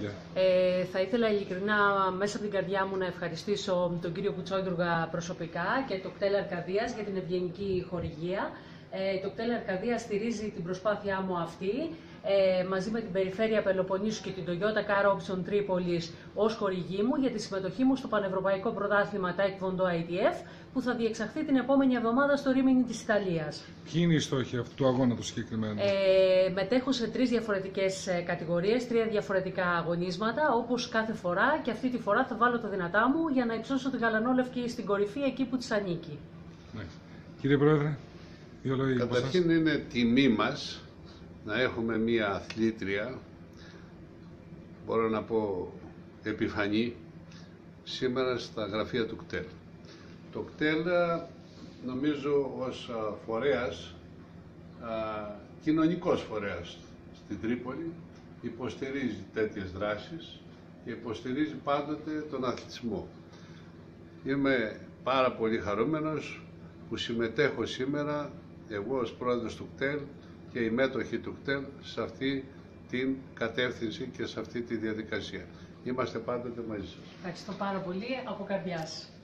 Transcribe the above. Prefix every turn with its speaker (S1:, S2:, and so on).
S1: λόγια.
S2: Θα ήθελα ειλικρινά μέσα από την καρδιά μου να ευχαριστήσω τον κύριο Κουτσόντρουγα προσωπικά και το κτέλ Αρκαδίας για την ευγενική χορηγία. Το κτέλ Αρκαδίας στηρίζει την προσπάθειά μου αυτή μαζί με την Περιφέρεια Πελοποννήσου και την Toyota Car Option Τρίπολης ως χορηγή μου για τη συμμετοχή μου στο Πανευρωπαϊκό Πρωτάθλημα Taekwondo ITF που θα διεξαχθεί την επόμενη εβδομάδα στο Ρίμινι της Ιταλίας.
S1: Ποιοι είναι οι στόχοι αυτού του αγώνα το συγκεκριμένο?
S2: Μετέχω σε 3 διαφορετικές κατηγορίες, 3 διαφορετικά αγωνίσματα, όπως κάθε φορά, και αυτή τη φορά θα βάλω τα δυνατά μου για να υψώσω τη γαλανόλευκη στην κορυφή εκεί που της ανήκει.
S1: Ναι. Κύριε Πρόεδρε, δύο λόγια.
S3: Καταρχήν είναι τιμή μας να έχουμε μία αθλήτρια, μπορώ να πω επιφανή, σήμερα στα γραφεία του ΚΤΕΛ. Το ΚΤΕΛ νομίζω ως φορέας, κοινωνικός φορέας στην Τρίπολη, υποστηρίζει τέτοιες δράσεις και υποστηρίζει πάντοτε τον αθλητισμό. Είμαι πάρα πολύ χαρούμενος που συμμετέχω σήμερα εγώ ως πρόεδρος του ΚΤΕΛ και οι μέτοχοι του ΚΤΕΛ σε αυτή την κατεύθυνση και σε αυτή τη διαδικασία. Είμαστε πάντοτε μαζί σας.
S2: Ευχαριστώ πάρα πολύ από καρδιάς.